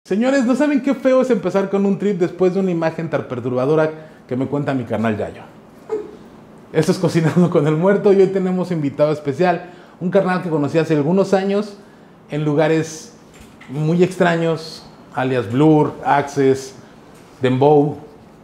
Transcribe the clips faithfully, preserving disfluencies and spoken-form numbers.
Señores, ¿no saben qué feo es empezar con un trip después de una imagen tan perturbadora que me cuenta mi carnal Yayo? Esto es Cocinando con el Muerto y hoy tenemos invitado especial, un carnal que conocí hace algunos años en lugares muy extraños, alias Blur, Access, Dembow,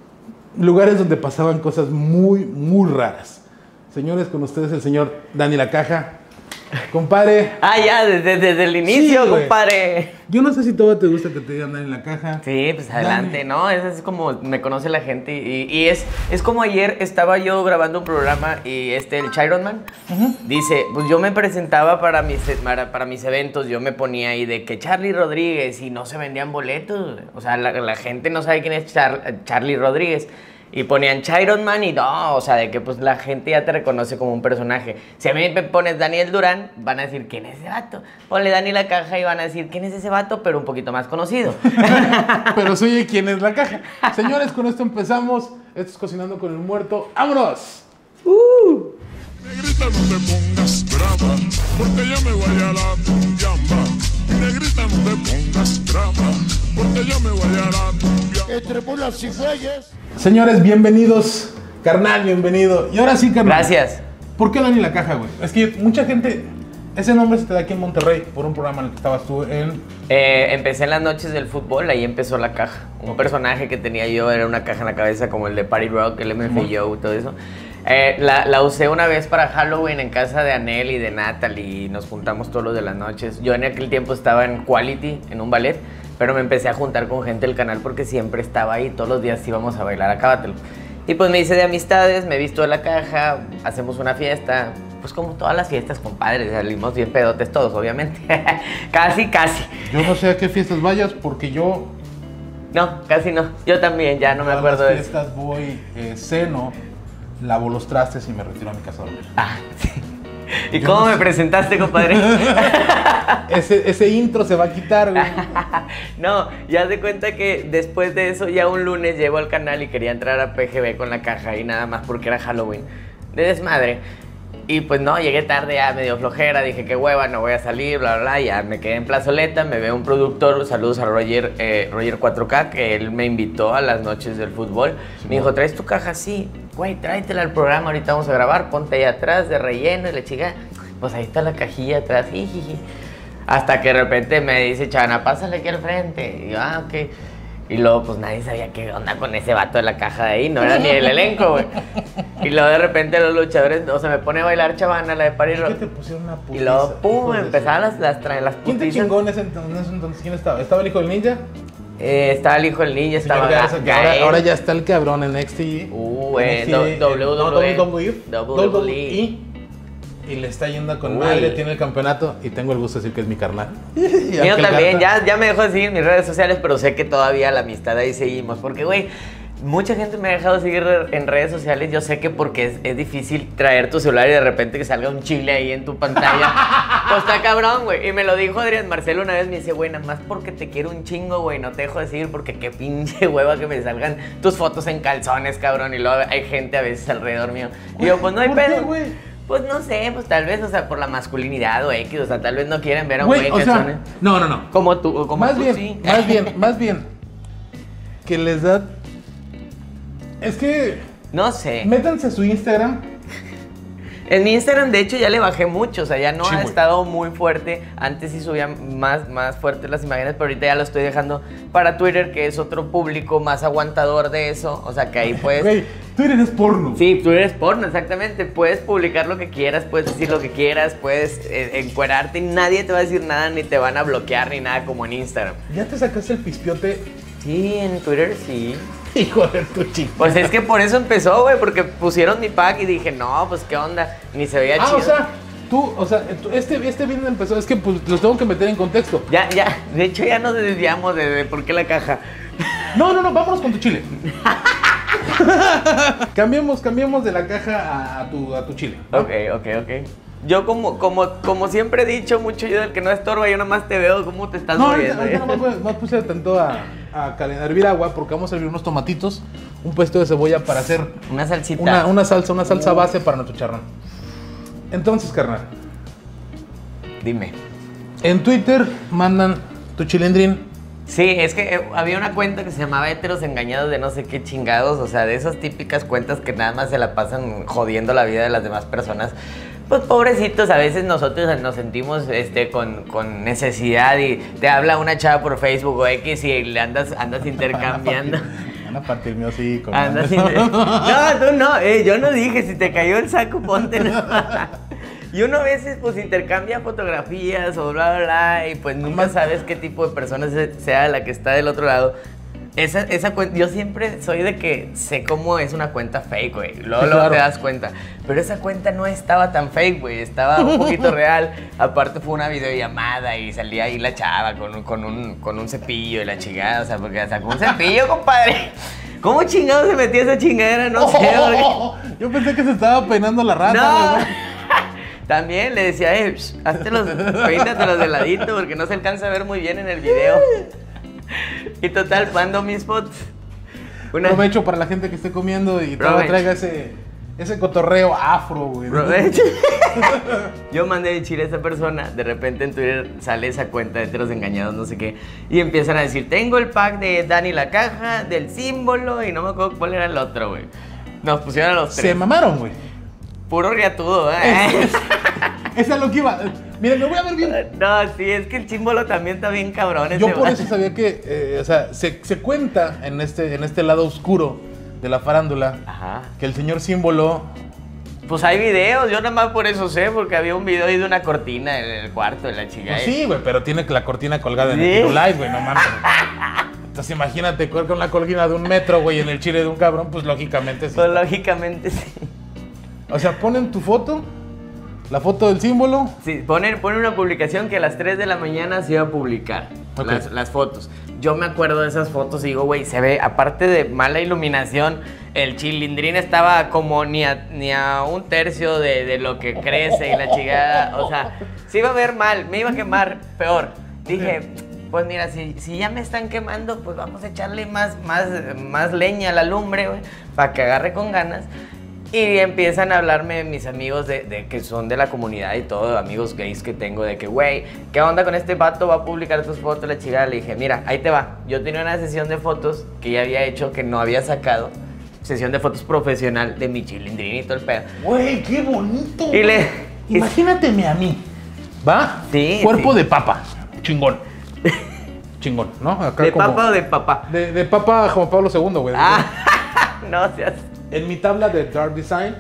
lugares donde pasaban cosas muy, muy raras. Señores, con ustedes el señor Dani La Caja. Compadre. Ah, ya, desde, desde el inicio, sí, compadre. Yo no sé si todo te gusta que te digan Dani La Caja. Sí, pues adelante, Dani. ¿no? Es, es como me conoce la gente y, y es, es como ayer estaba yo grabando un programa y este, el Chiron Man, uh-huh. dice, pues yo me presentaba para mis, para, para mis eventos, yo me ponía ahí de que Charlie Rodríguez y no se vendían boletos. O sea, la, la gente no sabe quién es Char, Charlie Rodríguez. Y ponían Chiron Man y no, o sea, de que pues la gente ya te reconoce como un personaje. Si a mí me pones Daniel Durán, van a decir, ¿quién es ese vato? Ponle Dani La Caja y van a decir, ¿quién es ese vato? Pero un poquito más conocido. Pero soy ¿quién es La Caja? Señores, con esto empezamos. Esto es Cocinando con el Muerto. ¡Vámonos! ¡Uh! Negrita, no te pongas brava, porque ya me voy a la tumbamba. Negrita, no te pongas brava, porque ya me voy a la tumbamba. Entre bolas y fuelles. Señores, bienvenidos. Carnal, bienvenido. Y ahora sí, carnal. Gracias. ¿Por qué Dani La Caja, güey? Es que mucha gente... Ese nombre se te da aquí en Monterrey por un programa en el que estabas tú en... Eh, empecé en las noches del fútbol, ahí empezó La Caja. Un personaje que tenía yo era una caja en la cabeza como el de Party Rock, el M F Joe, todo eso. Eh, la, la usé una vez para Halloween en casa de Anel y de Natalie y nos juntamos todos los de las noches. Yo en aquel tiempo estaba en Quality, en un ballet, pero me empecé a juntar con gente del canal porque siempre estaba ahí, todos los días íbamos a bailar, acábatelo. Y pues me hice de amistades, me he visto de La Caja, hacemos una fiesta, pues como todas las fiestas, compadre, salimos bien pedotes todos, obviamente. Casi, casi. Yo no sé a qué fiestas vayas porque yo... No, casi no, yo también, ya no me acuerdo de eso. A las fiestas voy, eh, ceno, lavo los trastes y me retiro a mi casa a dormir. Ah, sí. ¿Y yo cómo no me sé. presentaste, compadre? ese, ese intro se va a quitar, güey. No, ya se cuenta que después de eso, ya un lunes llego al canal y quería entrar a P G B con La Caja y nada más porque era Halloween. De desmadre. Y pues no, llegué tarde, ya medio flojera, dije que hueva, no voy a salir, bla, bla, bla. Ya me quedé en plazoleta, me veo un productor, saludos a Roger, eh, Roger cuatro K, que él me invitó a las noches del fútbol. Sí, me dijo, ¿traes tu caja? Sí. Güey, tráetela al programa, ahorita vamos a grabar, ponte ahí atrás de relleno y la chica, pues ahí está la cajilla atrás, jijiji. Hasta que de repente me dice, Chana, pásale aquí al frente. Y yo, ah, ok. Y luego, pues nadie sabía qué onda con ese vato de la caja de ahí, no era ni el elenco, güey. Y luego de repente los luchadores, o sea, me pone a bailar Chavana, la de Party Rock. ¿Qué te pusieron una putiza? Y luego, pum, empezaban las, las, las ¿Quién te chingó en ese entonces? ¿Quién estaba? ¿Estaba el hijo del ninja? Eh, estaba el hijo del ninja, estaba Ga Ga ahora, ahora ya está el cabrón en X T. Uh, eh, W W E. W W E. Y le está yendo con madre, tiene el campeonato y tengo el gusto de decir que es mi carnal. Yo también, ya, ya me dejó de seguir en mis redes sociales, pero sé que todavía la amistad ahí seguimos. Porque, güey, mucha gente me ha dejado de seguir en redes sociales. Yo sé que porque es, es difícil traer tu celular y de repente que salga un chile ahí en tu pantalla. Pues está cabrón, güey. Y me lo dijo Adrián Marcelo una vez, me dice, güey, nada más porque te quiero un chingo, güey, no te dejo de seguir porque qué pinche hueva que me salgan tus fotos en calzones, cabrón. Y luego hay gente a veces alrededor mío. Y yo, pues no hay pedo, güey. Pues no sé, pues tal vez, o sea, por la masculinidad o X, o sea, tal vez no quieren ver a un güey en calzones. No, no, no. Como tú, o como más tú, bien, sí. Más bien, más bien, que les da... Es que... No sé. Métanse a su Instagram. En mi Instagram, de hecho, ya le bajé mucho, o sea, ya no sí, ha güey. estado muy fuerte. Antes sí subía más, más fuertes las imágenes, pero ahorita ya lo estoy dejando para Twitter, que es otro público más aguantador de eso. O sea, que ahí puedes... Güey, Twitter es porno. Sí, Twitter es porno, exactamente. Puedes publicar lo que quieras, puedes decir lo que quieras, puedes eh, encuerarte y nadie te va a decir nada, ni te van a bloquear, ni nada como en Instagram. ¿Ya te sacaste el pispiote? Sí, en Twitter sí. Hijo de tu chico. Pues es que por eso empezó, güey, porque pusieron mi pack y dije, no, pues qué onda, ni se veía ah, chido. Ah, o sea, tú, o sea, este, este video empezó, es que pues los tengo que meter en contexto. Ya, ya, de hecho ya nos desviamos de, de por qué la caja. No, no, no, vámonos con tu chile. cambiemos, cambiemos de la caja a, a, tu, a tu chile, ¿no? Ok, ok, ok. Yo como, como, como siempre he dicho mucho, yo del que no estorba, yo nomás te veo cómo te estás no, moviendo. No, no, no, no, no puse tanto a, a calentar, hervir agua porque vamos a servir unos tomatitos, un pesto de cebolla para hacer... Una salsita. Una, una salsa, una salsa base para nuestro charrón. Entonces, carnal. Dime. En Twitter mandan tu chilindrín Sí, es que eh, había una cuenta que se llamaba Héteros Engañados de no sé qué chingados, o sea, de esas típicas cuentas que nada más se la pasan jodiendo la vida de las demás personas. Pues pobrecitos, a veces nosotros nos sentimos este, con, con necesidad y te habla una chava por Facebook o X y le andas, andas intercambiando. Van a partir mío, sí. Como Andas inter... No, tú no, eh, yo no dije, si te cayó el saco, ponte. No. Y uno a veces pues intercambia fotografías o bla, bla, bla, y pues nunca sabes qué tipo de persona sea la que está del otro lado. Esa, esa cuenta, yo siempre soy de que sé cómo es una cuenta fake, güey. Luego, Sí, luego claro. te das cuenta. Pero esa cuenta no estaba tan fake, güey. Estaba un poquito real. Aparte fue una videollamada y salía ahí la chava con un, con un, con un cepillo y la chingada. O sea, porque sacó un cepillo, compadre. ¿Cómo chingado se metía esa chingadera? No sé, Oh, yo pensé que se estaba peinando la rata. No. güey. También le decía, eh, psh, hazte los, peínatelos de ladito porque no se alcanza a ver muy bien en el video. Y total, mando mis fotos. Una... Provecho para la gente que esté comiendo y todo Provecho. traiga ese, ese cotorreo afro, güey. Provecho. Yo mandé de Chile a esa persona, de repente en Twitter sale esa cuenta de Héteros Engañados, no sé qué, y empiezan a decir, tengo el pack de Dani la Caja, del símbolo, y no me acuerdo cuál era el otro, güey. Nos pusieron a los tres. Se mamaron, güey. Puro riatudo, ¿eh? Esa es lo que iba. Miren, me voy a ver bien. No, sí, es que el símbolo también está bien cabrón. Yo ese por va- eso sabía que, eh, o sea, se, se cuenta en este, en este lado oscuro de la farándula Ajá. que el señor símbolo. Pues hay videos, yo nada más por eso sé, porque había un video ahí de una cortina en el cuarto de la chica. Pues sí, güey, pero tiene la cortina colgada en Sí. el Tiro Live, güey, no mames. Entonces imagínate con la colgina de un metro, güey, en el chile de un cabrón, pues lógicamente sí. Pues lógicamente sí. O sea, ponen tu foto, la foto del símbolo. Sí, ponen, ponen una publicación que a las tres de la mañana se iba a publicar. Ok. Las, las fotos. Yo me acuerdo de esas fotos y digo, güey, se ve, aparte de mala iluminación, el chilindrín estaba como ni a, ni a un tercio de, de lo que crece y la chingada. O sea, se iba a ver mal, me iba a quemar peor. Dije, pues mira, si, si ya me están quemando, pues vamos a echarle más, más, más leña a la lumbre, güey, para que agarre con ganas. Y empiezan a hablarme mis amigos de, de que son de la comunidad y todo, amigos gays que tengo, de que, güey, ¿qué onda con este vato? Va a publicar tus fotos, la chica. Le dije, mira, ahí te va. Yo tenía una sesión de fotos que ya había hecho, que no había sacado. Sesión de fotos profesional de mi chilindrín y todo el pedo. Güey, qué bonito. Y le... güey. Imagínateme a mí. ¿Va? Sí, Cuerpo sí. de papa. Chingón. Chingón, ¿no? Acá ¿De como- papa o de papá? De, de papa como Pablo segundo, güey. Ah, no seas... En mi tabla de Dark Design.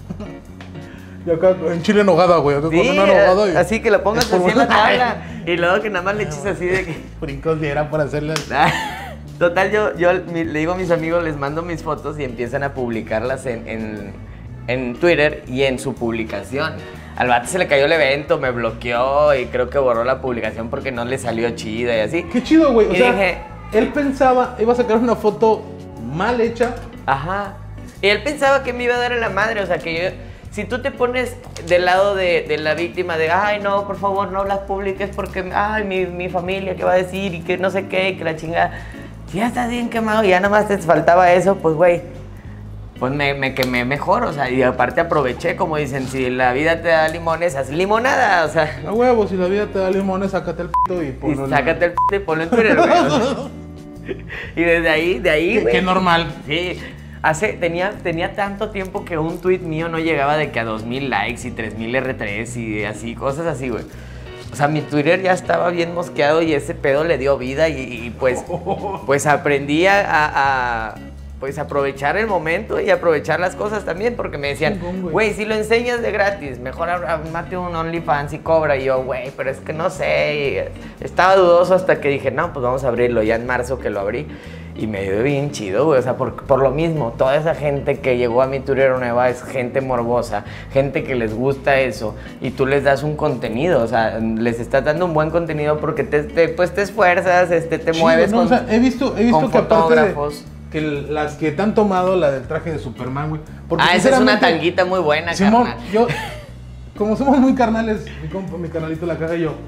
Y acá en chile en nogada, güey. Acá Sí, con una nogada y... así que la pongas por así en la una- tabla. Y luego que nada más le eches así de que... Brincos de era para hacerlas. Total, yo, yo mi- le digo a mis amigos, les mando mis fotos y empiezan a publicarlas en, en, en Twitter y en su publicación. Al vato se le cayó el evento, me bloqueó y creo que borró la publicación porque no le salió chida y así. Qué chido, güey. O Y sea, dije- él pensaba, iba a sacar una foto mal hecha. Ajá. Y él pensaba que me iba a dar en la madre, o sea, que yo... Si tú te pones del lado de, de la víctima de, ay, no, por favor, no las publiques porque, ay, mi, mi familia, ¿qué va a decir? Y que no sé qué, y que la chingada... Si ya estás bien quemado y ya nada más te faltaba eso, pues, güey, pues me, me quemé mejor, o sea, y aparte aproveché, como dicen, si la vida te da limones, haz limonada, o sea... A huevo, si la vida te da limones, sácate el pito y Y ponlo en- sácate el p y ponlo en Twitter, güey. o sea. Y desde ahí, de ahí, Qué, güey. qué normal. Sí, hace, tenía, tenía tanto tiempo que un tweet mío no llegaba de que a dos mil likes y tres mil erre tres y así, cosas así, güey. O sea, mi Twitter ya estaba bien mosqueado y ese pedo le dio vida y, y, pues, pues aprendí a, a, pues aprovechar el momento y aprovechar las cosas también porque me decían, Chingón, güey. güey, si lo enseñas de gratis, mejor mate un OnlyFans y cobra. Y yo, güey, pero es que no sé. Y estaba dudoso hasta que dije, no, pues vamos a abrirlo. Ya en marzo que lo abrí. Y me dio bien chido, güey. O sea, por, por lo mismo, toda esa gente que llegó a mi Twitter nueva es gente morbosa, gente que les gusta eso. Y tú les das un contenido, o sea, les estás dando un buen contenido porque te, te, pues te esfuerzas, este, te Chido, mueves ¿no? con, O sea, he visto, he visto con que aparte de fotógrafos. que el- las que te han tomado la del traje de Superman, güey. porque Ah, esa es una sinceramente, tanguita muy buena, Simón, carnal. yo, como somos muy carnales, mi, compa, mi canalito La Caja y yo,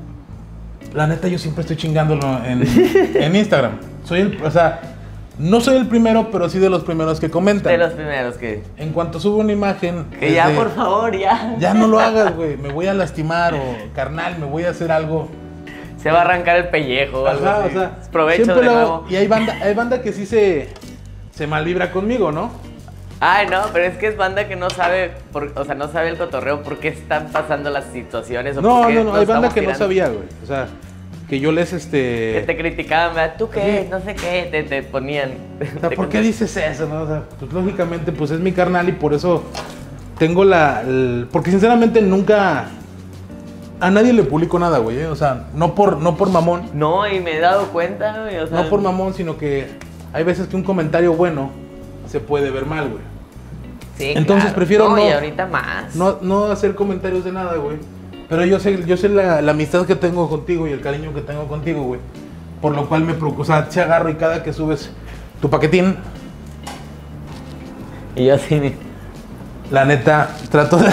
la neta yo siempre estoy chingándolo en, en Instagram. Soy el, o sea, no soy el primero, pero sí de los primeros que comentan. De los primeros que... En cuanto subo una imagen... Que es ya, de, por favor, ya. Ya no lo hagas, güey, me voy a lastimar o carnal, me voy a hacer algo. Se va a arrancar el pellejo. Ajá, o sea, provecho de lo, nuevo. Y hay banda, hay banda que sí se, se malvibra conmigo, ¿no? Ay, no, pero es que es banda que no sabe, por, o sea, no sabe el cotorreo por qué están pasando las situaciones. O No, por qué no, no, hay banda que tirando. no sabía, güey. O sea, que yo les, este... Que te criticaban, ¿verdad? ¿Tú qué? Sí. No sé qué, te, te ponían. O sea, ¿por qué dices eso, no? O sea, pues lógicamente, pues es mi carnal y por eso tengo la... el- porque sinceramente nunca... A nadie le publico nada, güey, ¿eh? O sea, no por, no por mamón. No, y me he dado cuenta, güey, o sea... No por mamón, sino que hay veces que un comentario bueno se puede ver mal, güey. Sí, Entonces claro. prefiero no, no- y ahorita más. No, no hacer comentarios de nada, güey. Pero yo sé, yo sé la, la amistad que tengo contigo y el cariño que tengo contigo, güey. Por lo cual me preocupa, o sea, te agarro y cada que subes tu paquetín, Y yo así, ni- la neta, trato de...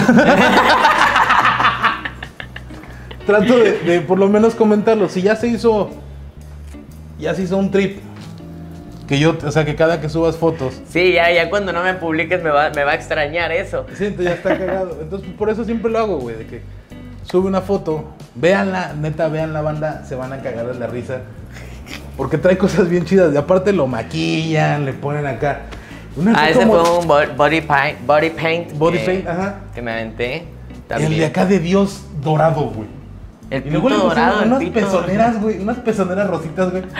trato de, de por lo menos comentarlo. Si ya se hizo, ya se hizo un trip, que yo, o sea, que cada que subas fotos, Sí, ya, ya cuando no me publiques me va, me va a extrañar eso. siento ya está cagado. Entonces, por eso siempre lo hago, güey, de que sube una foto, véanla, neta, vean la banda, se van a cagar de la risa. Porque trae cosas bien chidas. Y aparte lo maquillan, le ponen acá. Una Ah, así ese como fue un bo- body paint, body paint. body que- paint, ajá. Que me aventé. El También. de acá de Dios dorado, güey. El Y luego le pito pusieron dorado, el unas pito. pezoneras, güey. Unas pezoneras rositas, güey.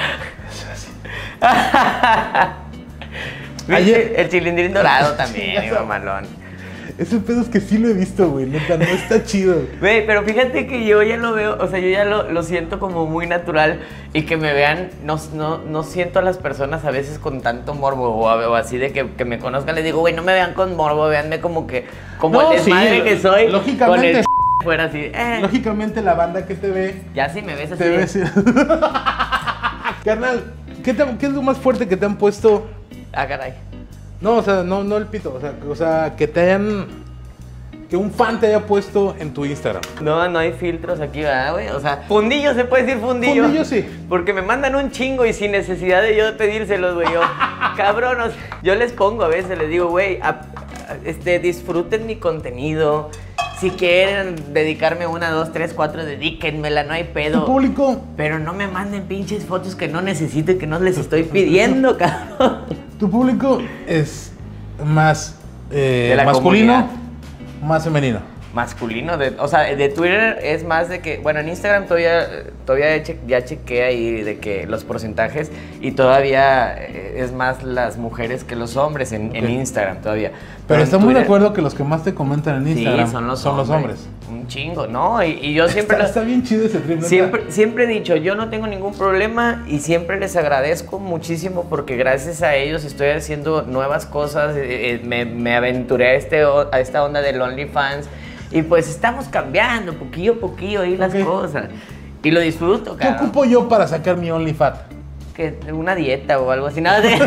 ¿Viste? Ayer- El chilindrín dorado también, Chingazo. mi mamalón. Ese pedo es que sí lo he visto, güey. Neta, no está chido. Güey, pero fíjate que yo ya lo veo, o sea, yo ya lo, lo siento como muy natural y que me vean, no, no, no siento a las personas a veces con tanto morbo o, a- o así de que, que me conozcan, les digo, güey, no me vean con morbo, véanme como que, como No, el desmadre sí, que soy, lógicamente. con el fuera así, eh, Lógicamente la banda que te ve, ya si me ves así, te de- ve así. Carnal, ¿qué, te- ¿qué es lo más fuerte que te han puesto? ah, caray. No, o sea, no, no el pito. O sea, o sea, que te hayan... Que un fan te haya puesto en tu Instagram. No, no hay filtros aquí, ¿verdad, güey? O sea, fundillo, se puede decir fundillo. Fundillo, sí. Porque me mandan un chingo y sin necesidad de yo pedírselos, güey. Yo, cabrón, o sea, yo les pongo a veces, les digo, güey, a- a- este, disfruten mi contenido. Si quieren dedicarme una, dos, tres, cuatro, dedíquenmela, no hay Tu pedo. público, Pero no me manden pinches fotos que no necesito y que no les estoy pidiendo, cabrón. tu público es más eh, De la masculino, comunidad. más femenino. Masculino, de, o sea, de Twitter es más de que, bueno, en Instagram todavía, todavía che- ya chequé ahí de que los porcentajes y todavía eh, es más las mujeres que los hombres en, en Ok. Instagram todavía. Pero en estamos de Twitter- acuerdo que los que más te comentan en Instagram Sí, son los son hombres. los hombres. Un chingo, ¿no? Y, y yo siempre... Está, los- está bien chido ese trip, neta. Siempre, siempre he dicho, yo no tengo ningún problema y siempre les agradezco muchísimo porque gracias a ellos estoy haciendo nuevas cosas, eh, eh, me, me aventuré a, este, o- a esta onda del OnlyFans y pues estamos cambiando poquillo a poquillo ahí las Ok. cosas y lo disfruto, ¿Qué cabrón. ocupo yo para sacar mi OnlyFat? Que una dieta o algo así, nada de...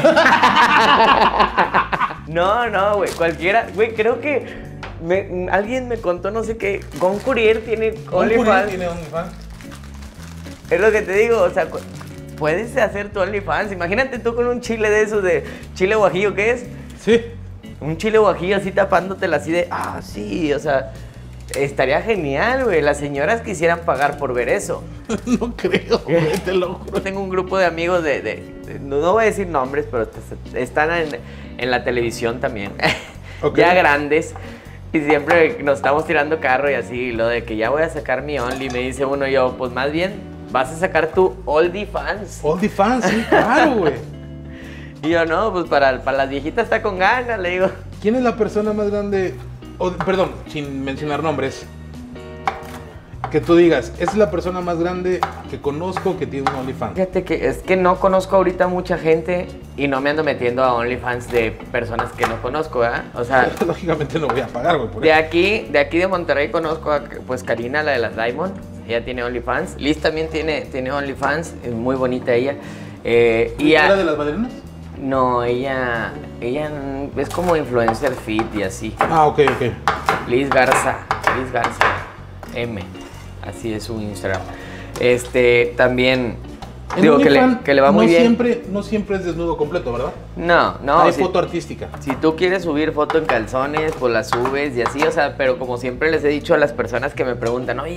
No, no, güey, cualquiera, güey, creo que me- alguien me contó, no sé qué, Gon Courier tiene OnlyFans. ¿Tiene OnlyFans? Es lo que te digo, o sea, cu- puedes hacer tu OnlyFans. Imagínate tú con un chile de esos de chile guajillo, ¿qué es? Sí. Un chile guajillo así tapándotela así de, ah, sí, o sea, estaría genial, güey. Las señoras quisieran pagar por ver eso. No creo, güey, te lo juro. Yo tengo un grupo de amigos de, de- de- no, no voy a decir nombres, pero est- están en, en la televisión también, Ok. ya grandes. Y siempre nos estamos tirando carro y así, y lo de que ya voy a sacar mi Only, me dice uno yo, pues más bien vas a sacar tu OnlyFans. OnlyFans, sí, claro, güey. Y yo, no, pues para, para las viejitas está con ganas, le digo. ¿Quién es la persona más grande? O, perdón, sin mencionar nombres. Que tú digas, esa es la persona más grande que conozco que tiene un OnlyFans. Fíjate que es que no conozco ahorita mucha gente y no me ando metiendo a OnlyFans de personas que no conozco, ¿verdad? O sea, Lógicamente no voy a pagar, güey. por de eso. aquí, de aquí de Monterrey conozco a pues Karina, la de las Diamond. Ella tiene OnlyFans. Liz también tiene, tiene OnlyFans, es muy bonita ella. Eh, y ¿Era a- de las bailarinas? no, ella, ella mm, es como influencer fit y así. Ah, ok, ok. Liz Garza, Liz Garza M, así es su Instagram. Este, también, En digo que le, OnlyFans que le va muy no bien. Siempre, no siempre es desnudo completo, ¿verdad? No, no, Hay si, foto artística. si tú quieres subir foto en calzones, pues la subes y así, o sea, pero como siempre les he dicho a las personas que me preguntan, oye,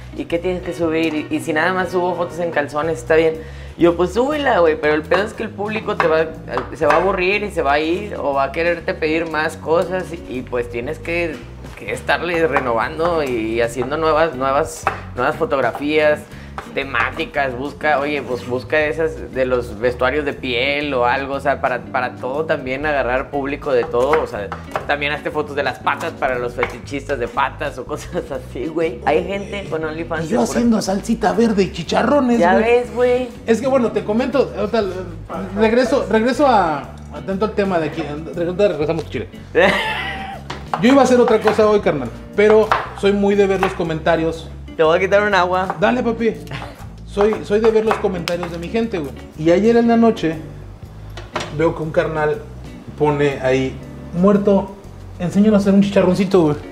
¿y qué tienes que subir? Y, y si nada más subo fotos en calzones, está bien. Y yo, pues súbela, güey, pero el pedo es que el público te va, se va a aburrir y se va a ir o va a quererte pedir más cosas y, y pues tienes que, que estarle renovando y haciendo nuevas, nuevas, nuevas fotografías, temáticas, busca, oye, pues busca esas de los vestuarios de piel o algo, o sea, para, para todo también agarrar público de todo, o sea, también hazte fotos de las patas para los fetichistas de patas o cosas así, güey. Hay gente con OnlyFans. Y yo haciendo salsita verde y chicharrones, ya güey. ves, güey. Es que bueno, te comento, ahorita, regreso, regreso a, atento al tema de aquí, regresamos a Chile. Yo iba a hacer otra cosa hoy, carnal, pero soy muy de ver los comentarios. Te voy a quitar un agua. Dale, papi. Soy, soy de ver los comentarios de mi gente, güey. Y ayer en la noche veo que un carnal pone ahí, muerto, enséñanos a hacer un chicharroncito, güey.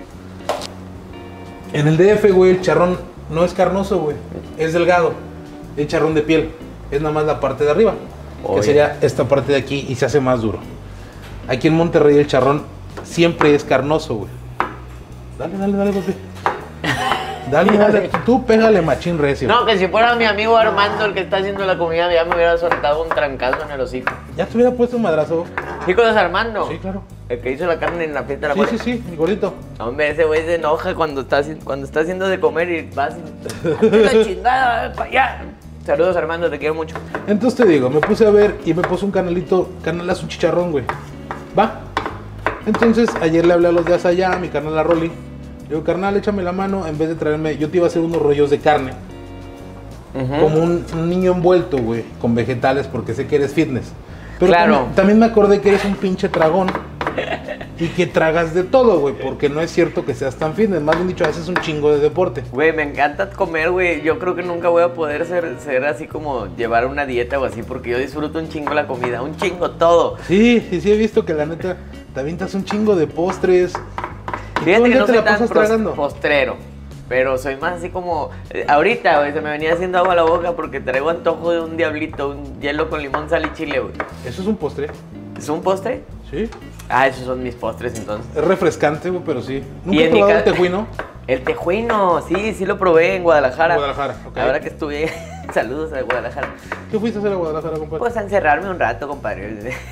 En el D F, güey, el charrón no es carnoso, güey. Es delgado. Es charrón de piel. Es nada más la parte de arriba. Oye. Que sería esta parte de aquí y se hace más duro. Aquí en Monterrey el charrón siempre es carnoso, güey. Dale, dale, dale, papi. Dale, dale, tú pégale machín recio. No, que si fuera mi amigo Armando el que está haciendo la comida, ya me hubiera soltado un trancazo en el hocico. Ya te hubiera puesto un madrazo. ¿Sí conoces a Armando? Sí, claro. El que hizo la carne en la fiesta de la Sí, muerte. sí, sí, mi gordito. Hombre, ese güey se enoja cuando está, haci- cuando está haciendo de comer y vas y... ¡Hazte la chingada, para allá! Saludos, Armando, te quiero mucho. Entonces te digo, me puse a ver y me puso un canalito, canalazo un chicharrón, güey. Va. Entonces ayer le hablé a los de Asayá, a mi carnal a Rolly. Le digo, carnal, échame la mano, en vez de traerme, yo te iba a hacer unos rollos de carne. Uh-huh. Como un, un niño envuelto, güey, con vegetales, porque sé que eres fitness. Pero Claro. también, también me acordé que eres un pinche tragón. Y que tragas de todo, güey, porque no es cierto que seas tan fitness. Más bien dicho, haces un chingo de deporte. Güey, me encanta comer, güey. Yo creo que nunca voy a poder ser, ser así como llevar una dieta o así, porque yo disfruto un chingo la comida, un chingo todo. Sí, sí, sí, he visto que la neta te avientas un chingo de postres. Y todo Fíjate el que día no te soy la tan pasas pros- tragando. postrero, pero soy más así como... eh, ahorita, güey, se me venía haciendo agua a la boca porque traigo antojo de un diablito, un hielo con limón, sal y chile, güey. Eso es un postre. ¿Es un postre? Sí. Ah, esos son mis postres, entonces. Es refrescante, güey, pero sí. ¿Nunca Y he en mi probado el ca- tejuino? El tejuino, sí, sí lo probé en Guadalajara. En Guadalajara, ok. Ahora que estuve... Saludos a Guadalajara. ¿Qué fuiste a hacer a Guadalajara, compadre? Pues a encerrarme un rato, compadre.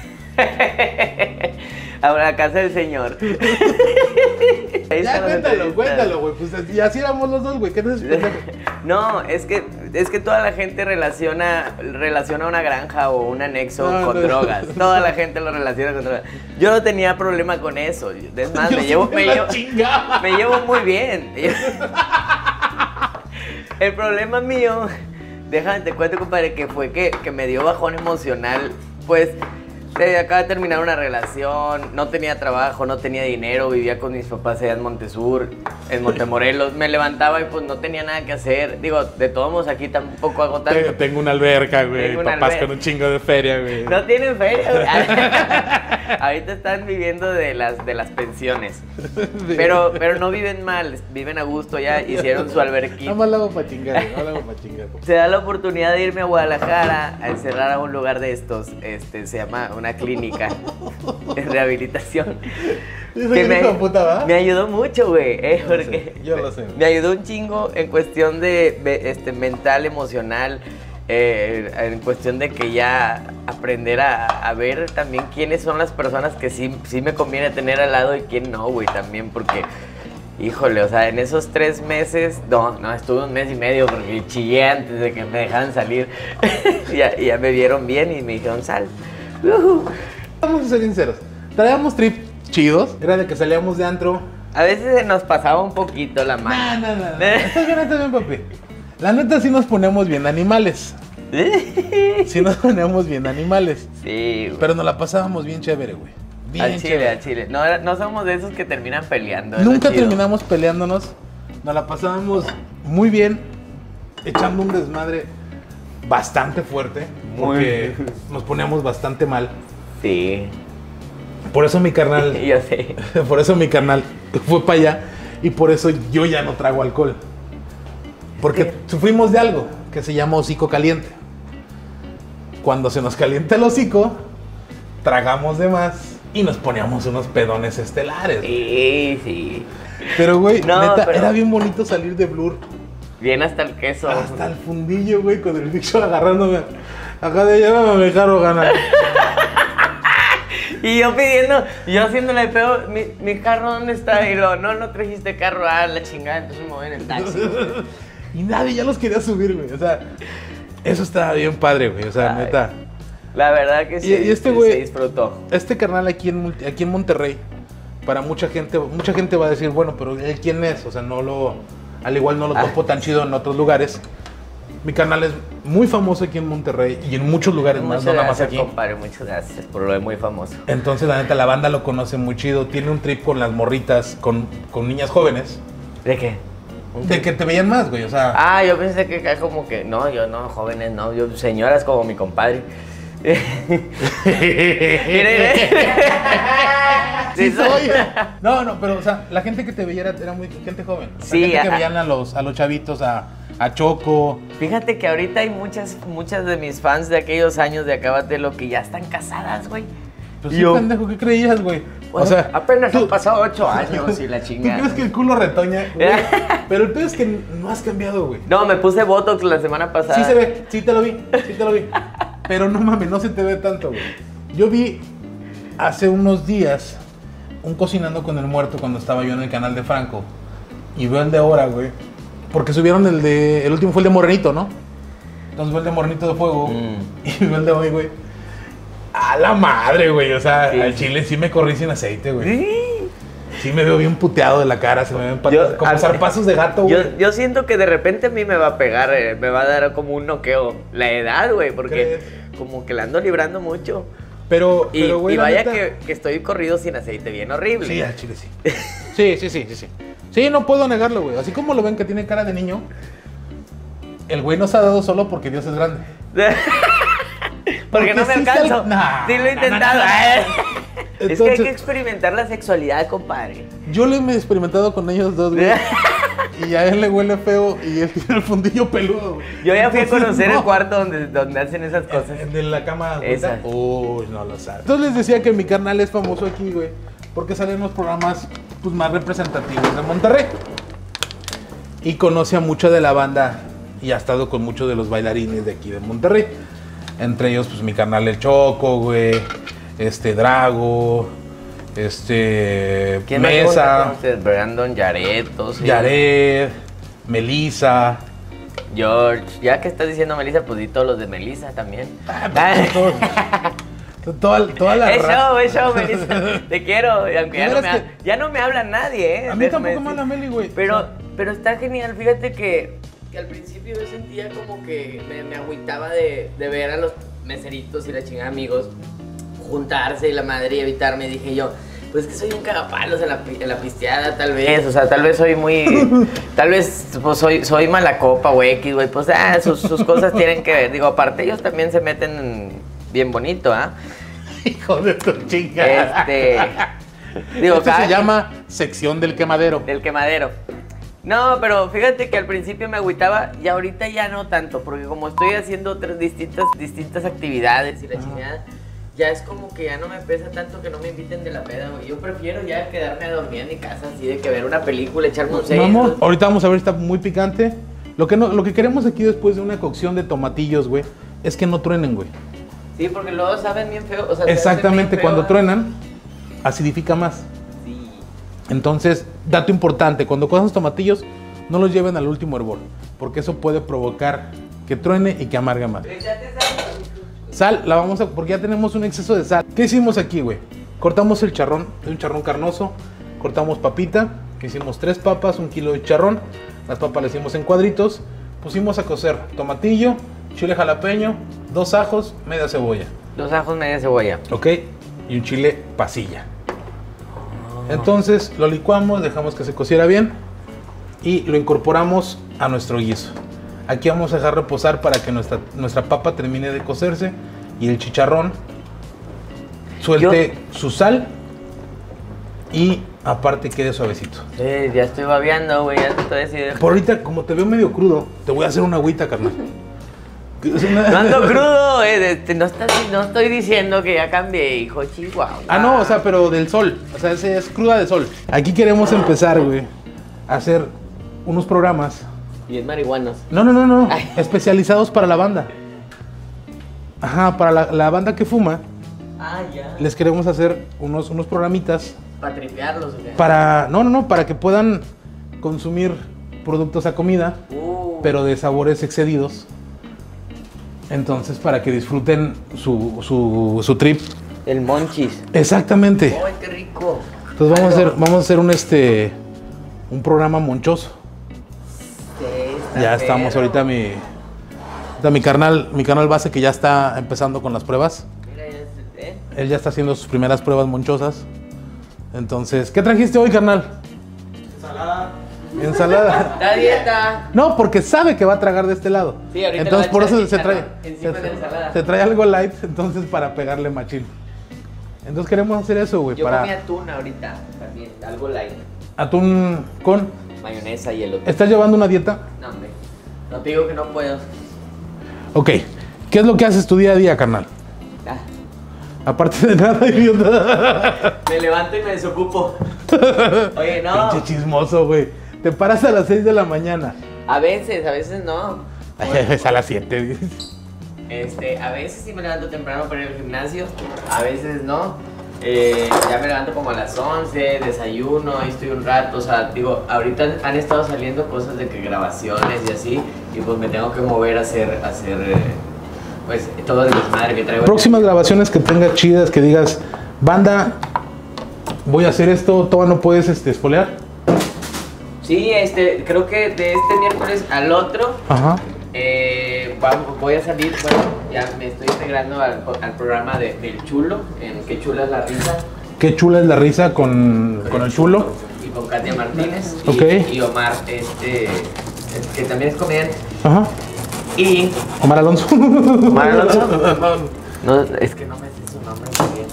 A la casa del señor. Ahí Ya, están las cuéntalo, entrevistas. cuéntalo, güey. Pues y así éramos los dos, güey. ¿Qué te pendejo? No, es que, es que toda la gente relaciona, relaciona una granja o un anexo No, con no. drogas. Toda la gente lo relaciona con drogas. Yo no tenía problema con eso. Es más, Yo me sí llevo, me me, la llevo, chingaba. me llevo muy bien. El problema mío, déjame te cuento, compadre, que fue que, que me dio bajón emocional. Pues eh, acaba de terminar una relación, no tenía trabajo, no tenía dinero, vivía con mis papás allá en Montesur, en Montemorelos. Me levantaba y pues no tenía nada que hacer. Digo, de todos modos aquí tampoco hago tanto. Tengo, tengo una alberca, güey. Tengo una Papás alberca. con un chingo de feria, güey. No tienen feria, güey. Ahorita están viviendo de las, de las pensiones. Pero, pero no viven mal, viven a gusto, ya hicieron su alberquita. Nada más la hago para chingar, güey. No la hago para chingar. Se da la oportunidad de irme a Guadalajara a encerrar a un lugar de estos. Este, se llama una clínica de rehabilitación. Ese Que hijo de puta, ¿va? me ayudó mucho, güey. eh, Yo lo porque sé, yo lo sé. Me ayudó un chingo en cuestión de, de, este, mental, emocional. Eh, en cuestión de que ya aprender a, a ver también quiénes son las personas que sí, sí me conviene tener al lado y quién no, güey, también porque, híjole, o sea, en esos tres meses, no, no, estuve un mes y medio porque chillé antes de que me dejaran salir. y ya, y ya me vieron bien y me dijeron, sal. Ujú. Vamos a ser sinceros. Traíamos trip chidos. Era de que salíamos de antro. A veces se nos pasaba un poquito la mano. No, no, no. Estás bien, estás bien, papi. La neta sí nos ponemos bien animales. Sí nos ponemos bien animales. Sí, güey. Pero nos la pasábamos bien chévere, güey. Bien Al chile, chévere. al chile. No, era- no somos de esos que terminan peleando. es lo Nunca chido. terminamos peleándonos. Nos la pasábamos muy bien. Echando un desmadre bastante fuerte. Porque nos poníamos bastante mal. Sí, Por eso mi carnal... yo sé. Por eso mi carnal fue para allá. Y por eso yo ya no trago alcohol. Porque Sí. sufrimos de algo que se llama hocico caliente. Cuando se nos calienta el hocico, tragamos de más y nos poníamos unos pedones estelares. Sí, sí. Pero, güey, No, neta, pero- era bien bonito salir de Blur Bien hasta el queso. Hasta el fundillo, güey, con el bicho agarrándome. Acá de llévame, me dejaron ganar. Y yo pidiendo, yo haciéndole de pedo, ¿mi, mi carro dónde está? Y lo, no, no trajiste carro, ah, la chingada, entonces me voy en el taxi. Y nadie ya los quería subir, güey. O sea, eso estaba bien padre, güey. O sea, Ay, neta. La verdad que sí, Y, y este sí, güey, se disfrutó. Este carnal aquí en, Multi- aquí en Monterrey, para mucha gente, mucha gente va a decir, bueno, pero él quién es, o sea, no lo, al igual no lo topo tan chido en otros lugares. Mi canal es muy famoso aquí en Monterrey y en muchos lugares más, Muchas no nada más gracias, aquí. compadre, muchas gracias por lo de muy famoso. Entonces, la neta, la banda lo conoce muy chido. Tiene un trip con las morritas, con, con niñas jóvenes, ¿De qué? de que te veían más, güey, o sea. Ah, yo pensé que acá como que, no, yo no, jóvenes, no, yo, señoras como mi compadre. Sí soy. No, no, pero, o sea, la gente que te veía era, era muy gente joven. O sea, Sí, gente que a- veían a los, a los chavitos, a, a Choco. Fíjate que ahorita hay muchas, muchas de mis fans de aquellos años de Acábatelo que ya están casadas, güey. Pues sí, Yo- pendejo, ¿qué creías, güey? Bueno, o sea, apenas tú- han pasado ocho años y la ¿Tú chingada. crees que el culo retoña? Güey? Pero el pedo es que no has cambiado, güey. No, me puse Botox la semana pasada. Sí se ve, sí te lo vi, sí te lo vi. Pero no mames, no se te ve tanto, güey. Yo vi hace unos días un Cocinando con el Muerto cuando estaba yo en el canal de Franco. Y veo el de ahora, güey. Porque subieron el de... El último fue el de Morenito, ¿no? Entonces veo el de Morenito de Fuego. Mm. Y veo el de hoy, güey. A la madre, güey. O sea, Sí. al chile sí me corrí sin aceite, güey. Sí. Sí me veo bien puteado de la cara. Se me ven patas, Yo- como a- zarpazos de gato, güey. Yo, yo siento que de repente a mí me va a pegar, eh, me va a dar como un noqueo. La edad, güey, porque ¿Crees? como que la ando librando mucho. Pero, Y, pero, güey, y la vaya neta- que, que estoy corrido sin aceite, bien horrible. Sí, al chile sí. Sí, sí, sí, sí, sí. Sí, no puedo negarlo, güey. Así como lo ven que tiene cara de niño, el güey no se ha dado solo porque Dios es grande. Porque no me sí se alcanzo. al- Nah, sí lo he nah, nah, intentado. nah, nah. Es que hay Entonces- que experimentar la sexualidad, compadre. Yo lo he experimentado con ellos dos, güey. Y a él le huele feo y él tiene el fundillo peludo, güey. Yo ya fui a Entonces, conocer no. el cuarto donde, donde hacen esas cosas. El de la cama. Esa. Uy, no lo sabes. Entonces les decía que mi carnal es famoso aquí, güey. Porque sale en los programas pues, más representativos de Monterrey. Y conoce a mucha de la banda y ha estado con muchos de los bailarines de aquí de Monterrey. Entre ellos, pues mi carnal El Choco, güey. Este, Drago. Este. ¿Quién más Mesa. conoces? Brandon, Yareto, sí. Yared. Melissa. George. Ya que estás diciendo Melissa, pues di todos los de Melissa también. Todos- Toda, toda la Es raza. show, es show, Melissa. Te quiero. Y aunque ya De no, veras me, que- ha- ya no me habla nadie, ¿eh? A mí Déjame tampoco me decir. habla Meli, güey. Pero, O sea, pero está genial. Fíjate que, que al principio yo sentía como que me, me agüitaba de, de ver a los meseritos y la chingada amigos juntarse y la madre y evitarme. Dije yo, pues es que soy un cagapalos en la, pi- en la pisteada, tal vez. O sea, tal vez soy muy. Tal vez pues, soy, soy mala copa o X, güey. Pues ah, sus, sus cosas tienen que ver. Digo, aparte, ellos también se meten bien bonito, ¿ah? Hijo de tu chingada. Este. Digo, Esto cada se quien- llama sección del quemadero. Del quemadero. No, pero fíjate que al principio me agüitaba y ahorita ya no tanto, porque como estoy haciendo otras distintas, distintas actividades y la chingada, ya es como que ya no me pesa tanto que no me inviten de la peda, güey. Yo prefiero ya quedarme a dormir en mi casa, así de que ver una película, echarme un seis. Vamos, ahorita vamos a ver, está muy picante. Lo que, no, lo que queremos aquí después de una cocción de tomatillos, güey, es que no truenen, güey. Sí, porque luego saben bien feo. O sea, se Exactamente, hacen bien cuando feo, truenan, acidifica más. Sí. Entonces, dato importante, cuando cojan tomatillos, no los lleven al último hervor, porque eso puede provocar que truene y que amargue más. Sal, la vamos a, porque ya tenemos un exceso de sal. ¿Qué hicimos aquí, güey? Cortamos el charrón, es un charrón carnoso, cortamos papita, que hicimos tres papas, un kilo de charrón, las papas las hicimos en cuadritos, pusimos a cocer tomatillo, chile jalapeño, dos ajos, media cebolla, Dos ajos, media cebolla. ¿ok? Y un chile pasilla. Entonces lo licuamos, dejamos que se cociera bien y lo incorporamos a nuestro guiso. Aquí vamos a dejar reposar para que nuestra, nuestra papa termine de cocerse y el chicharrón suelte su sal y aparte quede suavecito. Sí, ya estoy babeando, güey, ya te estoy decidiendo. Por ahorita, como te veo medio crudo, te voy a hacer una agüita, carnal. Es una- No ando crudo, eh, este, no, estás- no estoy diciendo que ya cambié, hijo, chihuahua. Ah, no, o sea, pero del sol. O sea, ese es cruda de sol. Aquí queremos empezar, güey, a hacer unos programas Y es marihuanos. No, no, no, no. Ay. Especializados para la banda. Ajá, para la, la banda que fuma, Ah, ya. les queremos hacer unos, unos programitas Para tripearlos, ¿o qué? para, no, no, no, para que puedan consumir productos a comida, Uh. pero de sabores excedidos. Entonces, para que disfruten su, su, su trip. El monchis. Exactamente. ¡Ay, qué rico! Entonces vamos a Algo. hacer, vamos a hacer un este un programa monchoso. Sí, está Ya estamos perro. ahorita mi, ahorita mi carnal, mi carnal base que ya está empezando con las pruebas. Mira, ya se- ¿eh? Él ya está haciendo sus primeras pruebas monchosas. Entonces, ¿qué trajiste hoy, carnal? Ensalada. Ensalada. ¡La dieta! No, porque sabe que va a tragar de este lado. Sí, ahorita entonces le va a por echar eso se trae, chicharrón encima se, de la ensalada. se trae algo light, entonces para pegarle machín. Entonces queremos hacer eso, güey, Yo para comí atún ahorita, también, algo light. atún con. Mayonesa y elote. ¿Estás llevando una dieta? No, hombre. No te digo que no puedo. Ok. ¿Qué es lo que haces tu día a día, carnal? Ah, Aparte de nada, idiota. me levanto y me desocupo. Oye, no. Pinche chismoso, güey. Te paras a las seis de la mañana. A veces, a veces no. Es a las siete, dices. Este, a veces sí me levanto temprano para ir al gimnasio, a veces no. Eh, ya me levanto como a las once, desayuno, ahí estoy un rato, o sea, digo, ahorita han estado saliendo cosas de que grabaciones y así, y pues me tengo que mover a hacer, a hacer eh, pues todo el desmadre que traigo. Próximas grabaciones que tengas chidas, que digas, banda, voy a hacer esto, todavía no puedes este, espolear. Sí, este, creo que de este miércoles al otro Ajá. eh, vamos- voy a salir, bueno, ya me estoy integrando al, al programa de, del Chulo, en Qué Chula es la Risa. Qué chula es la risa con, con el chulo. Y con Katia Martínez. Y, Ok. y Omar, este, que también es comediante. Ajá. Y Omar Alonso. Omar Alonso. No, es que no me sé su nombre muy bien.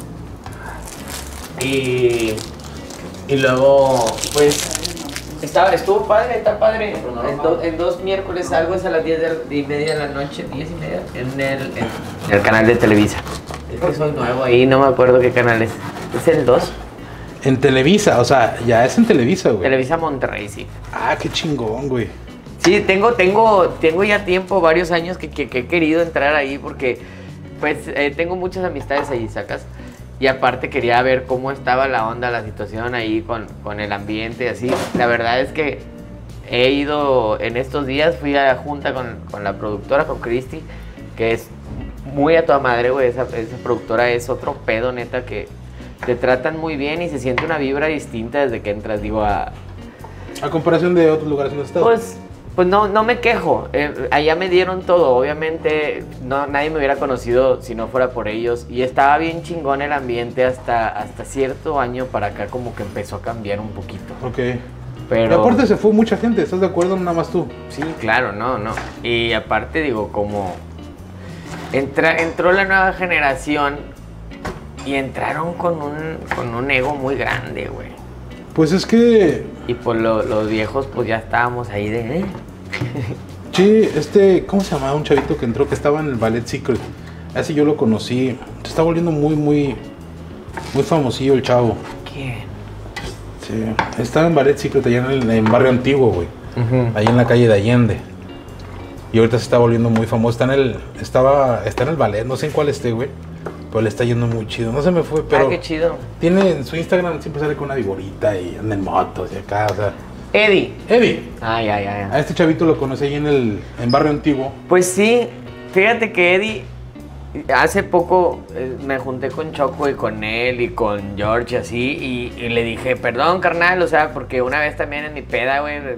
Y, y luego, pues, estaba, estuvo padre, está padre. En, do- en dos miércoles salgo, es a las diez de- y media de la noche, diez y media, en el, en el canal de Televisa. Es que soy nuevo ahí, no me acuerdo qué canal es. ¿Es el dos? En Televisa, o sea, ya es en Televisa, güey. Televisa Monterrey, sí. Ah, qué chingón, güey. Sí, tengo, tengo, tengo ya tiempo, varios años que, que- que he querido entrar ahí porque pues eh, tengo muchas amistades ahí, ¿sacas? Y aparte quería ver cómo estaba la onda, la situación ahí con, con el ambiente, así. La verdad es que he ido en estos días, fui a la junta con, con la productora, con Cristi, que es muy a toda madre, güey. Esa, esa productora es otro pedo, neta, que te tratan muy bien y se siente una vibra distinta desde que entras, digo, a... A comparación de otros lugares donde estás. Pues, pues no, no me quejo. Eh, allá me dieron todo. Obviamente, no, nadie me hubiera conocido si no fuera por ellos. Y estaba bien chingón el ambiente hasta, hasta cierto año para acá, como que empezó a cambiar un poquito. Ok. Pero Y aparte se fue mucha gente, ¿estás de acuerdo? Nada más tú. sí, claro, no, no. Y aparte, digo, como entra, entró la nueva generación y entraron con un, con un ego muy grande, güey. Pues es que, Y pues lo- los viejos, pues ya estábamos ahí de... ¿eh? sí, este, ¿cómo se llamaba un chavito que entró que estaba en el Ballet Secret? Así yo lo conocí. Se está volviendo muy, muy, muy famosillo el chavo. ¿Quién? Sí, estaba en Ballet Secret allá en el en Barrio Antiguo, güey. Ahí en la calle de Allende. Y ahorita se está volviendo muy famoso. Está en el, estaba, está en el ballet, no sé en cuál esté, güey. Pero le está yendo muy chido. No se me fue, pero Ah, qué chido. tiene en su Instagram, siempre sale con una viborita y anda en motos y acá, o sea. Eddie. Eddie, Ay, ay, ay. a este chavito lo conocí ahí en el en Barrio Antiguo. Pues sí, fíjate que Eddie, hace poco eh, me junté con Choco y con él y con George así y, y le dije, perdón carnal, o sea, porque una vez también en mi peda, güey, el,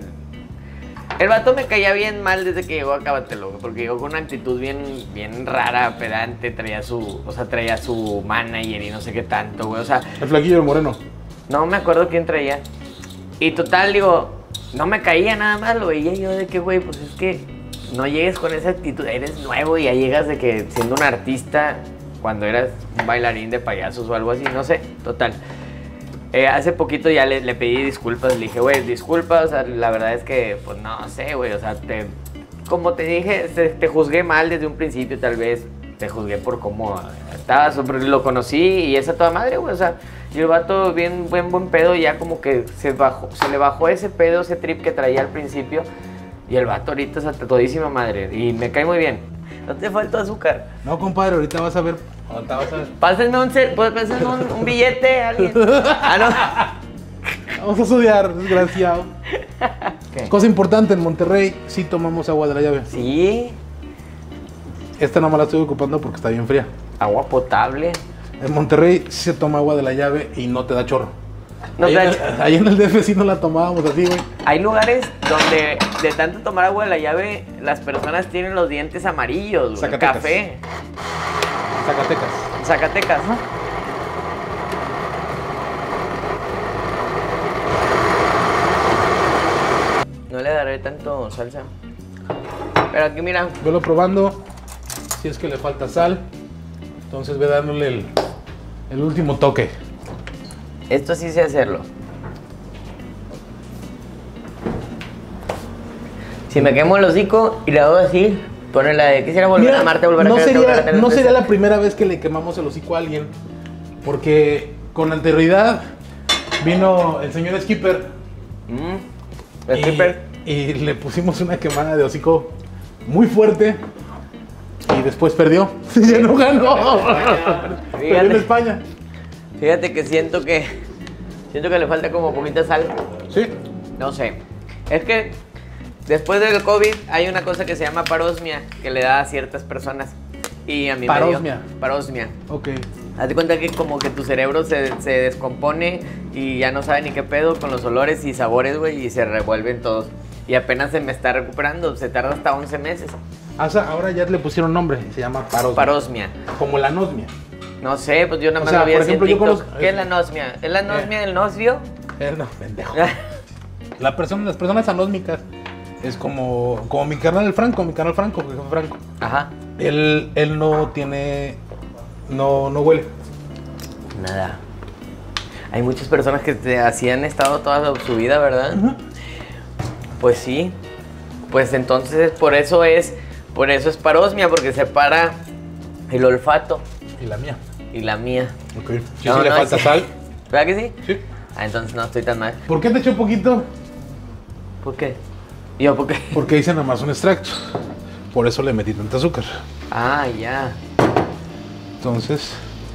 el vato me caía bien mal desde que llegó a Cábatelo, güey, porque llegó con una actitud bien, bien rara, pedante, traía su, o sea, traía su manager y no sé qué tanto, güey, o sea, El flaquillo, el moreno. no me acuerdo quién traía. Y total, digo, no me caía nada más, lo veía yo de que, güey, pues es que no llegues con esa actitud, eres nuevo y ya llegas de que siendo un artista cuando eras un bailarín de payasos o algo así, no sé, total. Eh, hace poquito ya le, le pedí disculpas, le dije, güey, disculpa, o sea, la verdad es que, pues no sé, güey, o sea, te, como te dije, te, te juzgué mal desde un principio, tal vez, te juzgué por cómo estabas, lo conocí y esa toda madre, güey, o sea, y el vato bien buen buen pedo, ya como que se bajó, se le bajó ese pedo, ese trip que traía al principio Y el vato ahorita es a todísima madre. Y me cae muy bien. No te falta azúcar. No, compadre, ahorita vas a ver. Ahorita vas a ver. Pásenme un, cer- pues, pásenme un, un billete, alguien. Ah, Vamos a estudiar, desgraciado. no. ¿Qué? Cosa importante, en Monterrey sí tomamos agua de la llave. Sí, Esta no me la estoy ocupando porque está bien fría. agua potable. En Monterrey sí se toma agua de la llave y no te da chorro. No ahí, te en da el, ahí en el D F sí no la tomábamos así, güey. Hay lugares donde de tanto tomar agua de la llave, las personas tienen los dientes amarillos, güey. Zacatecas. Café. Zacatecas. Zacatecas. No le daré tanto salsa. Pero aquí mira, Velo probando. Si es que le falta sal. Entonces ve dándole el, el último toque. esto sí sé hacerlo. Si me quemo el hocico y le hago así, pone la de quisiera volver Mira, a amarte, volver no a quererte, volver a sería, tenerte no sería cerca. la primera vez que le quemamos el hocico a alguien. Porque con anterioridad vino el señor Skipper. Mm, el y, skipper. y le pusimos una quemada de hocico muy fuerte. Y después perdió. Ya no ganó. Perdió en España. Fíjate que siento que siento que le falta como poquita sal. Sí. No sé. Es que después del COVID hay una cosa que se llama parosmia que le da a ciertas personas. Y a mí Parosmia. me dio parosmia. Ok. Haz de cuenta que como que tu cerebro se, se descompone y ya no sabe ni qué pedo con los olores y sabores, güey, y se revuelven todos. Y apenas se me está recuperando, se tarda hasta once meses. O sea, ahora ya le pusieron nombre. Se llama parosmia. Parosmia. Como la anosmia. No sé, pues yo nada O más sea, lo vi por así en ejemplo, yo TikTok. conozco- ¿Qué es la anosmia? ¿Es la anosmia del nosvio? Eh, no, pendejo. La persona, las personas anósmicas es como, como mi carnal el Franco, mi carnal Franco, que fue Franco. Ajá. Él, él no tiene, no, no huele. Nada. Hay muchas personas que te- así han estado toda su vida, ¿verdad? Ujú. Pues sí. Pues entonces por eso es, por eso es parosmia, porque separa el olfato Y la mía. y la mía. Ok. Si No, sí le no, falta sí. sal. ¿Verdad que sí? Sí. Ah, entonces no estoy tan mal. ¿Por qué te eché poquito? ¿Por qué? ¿Yo por qué? Porque hice nada más un extracto. Por eso le metí tanta azúcar. Ah, ya. Entonces,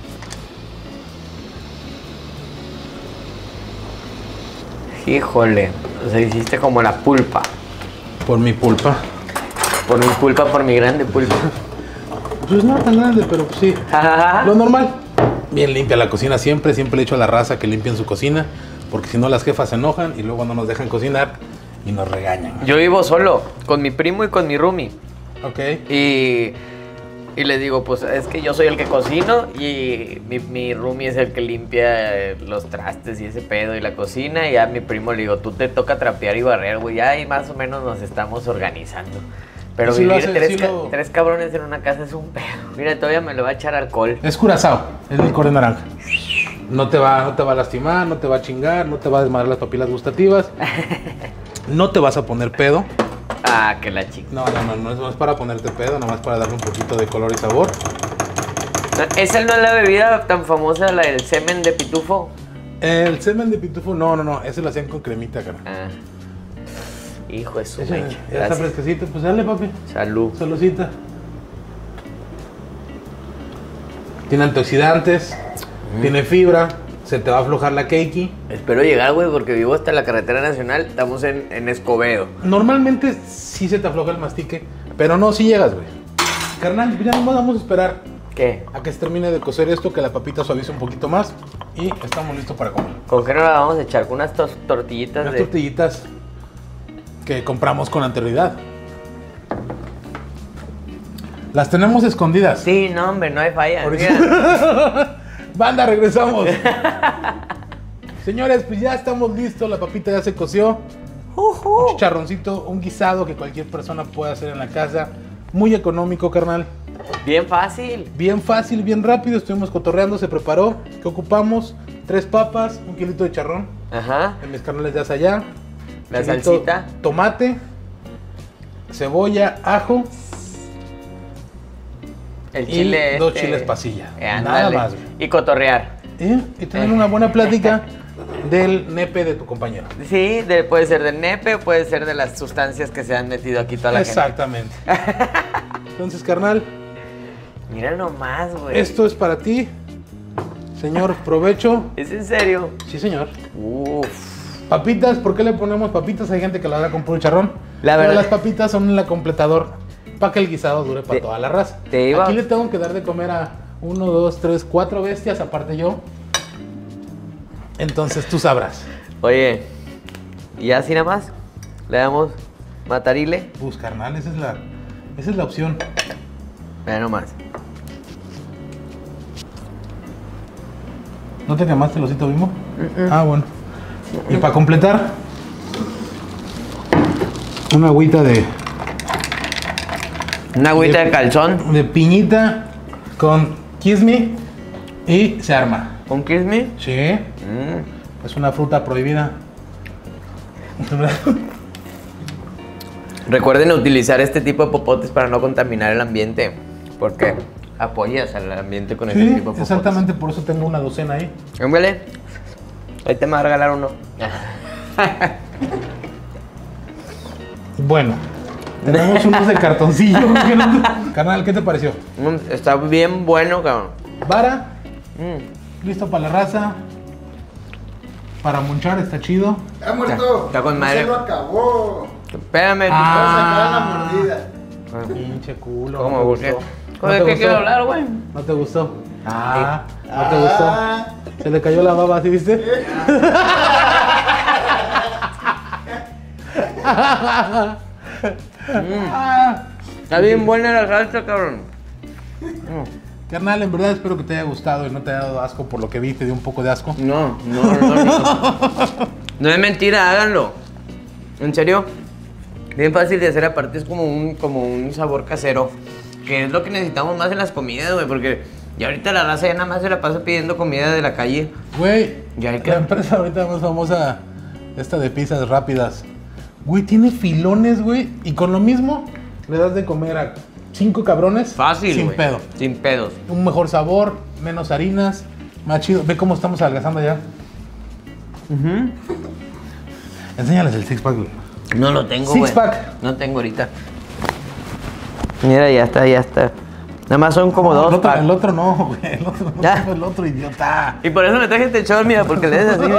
Híjole. O sea, hiciste como la pulpa. por mi pulpa. Por mi pulpa, por mi grande pulpa. Pues no tan grande, pero pues sí. Ja, Lo normal. Bien limpia la cocina siempre. Siempre le echo a la raza que limpien su cocina. Porque si no las jefas se enojan y luego no nos dejan cocinar y nos regañan. Yo vivo solo, con mi primo y con mi roomie. Ok. Y, y le digo, pues es que yo soy el que cocino y mi, mi roomie es el que limpia eh, los trastes y ese pedo y la cocina. Y a mi primo le digo, tú te toca trapear y barrer, güey. Ya ahí más o menos nos estamos organizando. Pero Sí lo vivir hace, tres, sí ca- lo- tres cabrones en una casa es un pedo. Mira, todavía me lo va a echar alcohol. Es curazao, es licor de naranja. No te va, no te va a lastimar, no te va a chingar, no te va a desmadrar las papilas gustativas. No te vas a poner pedo. Ah, que la chica. No, no, no, no es, no es para ponerte pedo, nada más para darle un poquito de color y sabor. ¿Esa no es la bebida tan famosa, la del semen de pitufo? El semen de pitufo, no, no, no, ese lo hacían con cremita, cara. Ah. Hijo de su Ese, mecha. ya está Gracias. fresquecito, pues dale, papi. Salud. Saludcita. Tiene antioxidantes, tiene fibra, se te va a aflojar la keiki. Espero llegar, güey, porque vivo hasta la carretera nacional. Estamos en, en Escobedo. Normalmente sí se te afloja el mastique, pero no, sí llegas, güey. Carnal, ya no vamos a esperar ¿Qué? a que se termine de cocer esto, que la papita suavice un poquito más y estamos listos para comer. ¿Con qué no la vamos a echar? Con unas tos- tortillitas Unas de... tortillitas que compramos con anterioridad. Las tenemos escondidas. Sí, no, hombre, no hay falla. Ahorita- Mira. Banda, regresamos. Señores, pues ya estamos listos. La papita ya se coció. Un chicharroncito, un guisado que cualquier persona puede hacer en la casa. Muy económico, carnal. Bien fácil. Bien fácil, bien rápido. Estuvimos cotorreando, se preparó. ¿Qué ocupamos? Tres papas, un kilito de charrón. Ajá. En mis canales de allá. La Chilito, salsita. Tomate, cebolla, ajo El y chile dos este. chiles pasilla. Eh, Nada ándale. más, güey. Y cotorrear. ¿Eh? Y tener una buena plática del nepe de tu compañero. Sí, de- puede ser del nepe, puede ser de las sustancias que se han metido aquí toda la Exactamente. Entonces, carnal, gente. Mira nomás, güey. esto es para ti. Señor, provecho. ¿Es en serio? Sí, señor. Uf. Papitas, ¿por qué le ponemos papitas? Hay gente que lo hará con puro charrón. La Pero verdad- las papitas son el completador para que el guisado dure para Te- toda la raza. te iba- Aquí le tengo que dar de comer a uno, dos, tres, cuatro bestias, aparte yo. Entonces tú sabrás. Oye, ¿y así nada más? Le damos matarile. Pues, carnal, esa es la, esa es la opción. Mira nomás. ¿No te quemaste el osito Bimbo? Ah, bueno. Y para completar, una agüita de, Una agüita de calzón. de piñita con Kiss Me y se arma. ¿Un kiss me? Sí, Mm. es una fruta prohibida. Recuerden utilizar este tipo de popotes para no contaminar el ambiente. Porque apoyas al ambiente con este Sí, tipo de popotes. exactamente, por eso tengo una docena ahí. Ándale. Ahí te me va a regalar uno. Bueno, tenemos unos de cartoncillo. Carnal, ¿qué te pareció? Mm, Está bien bueno, cabrón. Vara, Mm. listo para la raza. Para monchar, está chido. ¡Ha muerto! Está con No madre. se lo acabó. Espérame. Ah. Vamos a sacar la mordida. Pinche culo. ¿Cómo? ¿no ¿Por te qué? gustó? ¿De ¿No te qué gustó? quiero hablar, güey? ¿No te gustó? Ah, ¿no te gustó? Ah. Se le cayó la baba, ¿sí viste? Ah. Está bien buena la salsa, cabrón. Carnal, en verdad espero que te haya gustado y no te haya dado asco por lo que vi, te dio un poco de asco. No, no, no, no. No es mentira, háganlo. En serio. Bien fácil de hacer, aparte es como un, como un sabor casero. Que es lo que necesitamos más en las comidas, güey. Porque ya ahorita la raza ya nada más se la pasa pidiendo comida de la calle. Güey, Ya hay que- la empresa ahorita más famosa, esta de pizzas rápidas. Güey, tiene filones, güey, y con lo mismo le das de comer a cinco cabrones. Fácil, Sin güey. pedo. Sin pedos. Un mejor sabor, menos harinas, más chido. Ve cómo estamos adelgazando ya. Enséñales el six pack, güey. No lo tengo, Six güey. pack. No tengo ahorita. Mira, ya está, ya está. Nada más son como No, dos el otro, packs. el otro no, güey. El otro no, Ya. el otro idiota. Y por eso me traje este short, mira, porque le des así.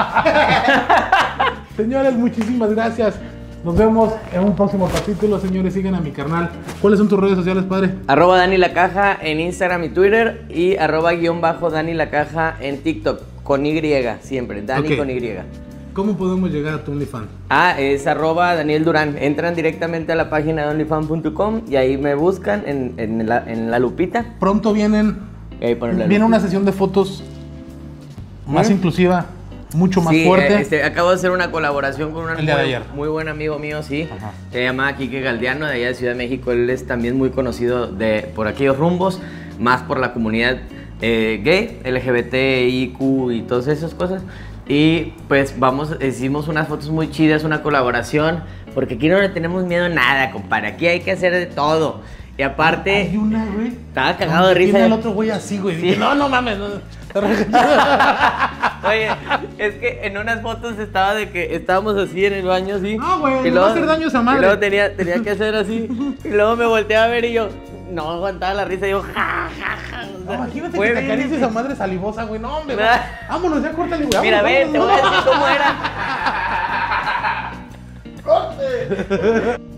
Señores, muchísimas gracias. Nos vemos en un próximo capítulo, señores. Sigan a mi carnal. ¿Cuáles son tus redes sociales, padre? Arroba Dani La Caja en Instagram y Twitter y arroba guión bajo Dani La Caja en TikTok. Con Y siempre, Dani Ok. con Y. ¿Cómo podemos llegar a tu OnlyFans? Ah, es arroba Daniel Durán. Entran directamente a la página de onlyfans punto com y ahí me buscan en, en la, en la lupita. Pronto vienen, Y ahí ponen la viene una lupita. sesión de fotos más ¿Mm? inclusiva, mucho más Sí, fuerte. eh, este, acabo de hacer una colaboración con un El día de muy, ayer. muy buen amigo mío, sí. Ajá. Se llama Quique Galdiano, de allá de Ciudad de México. Él es también muy conocido de, por aquellos rumbos, más por la comunidad eh, gay, L G B T I Q y todas esas cosas. Y pues vamos, hicimos unas fotos muy chidas, una colaboración, porque aquí no le tenemos miedo a nada, compadre. Aquí hay que hacer de todo. Y aparte, Hay una, güey. estaba cagado de donde risa. Tiene el otro güey así, güey. Sí. Dije, no, no mames. no. Oye, es que en unas fotos estaba de que estábamos así en el baño, así. No, güey, y le va a hacer daño a esa madre. Y luego tenía, tenía que hacer así. Y luego me volteé a ver y yo, no aguantaba la risa. Y yo, ja, ja, ja. O sea, Imagínate fue que te bien acaricies difícil. esa madre salivosa, güey. No, hombre. Nah. Vámonos, ya córtale, güey. Mira, vámonos, ve, te voy a vámonos. decir cómo era. ¡Corte!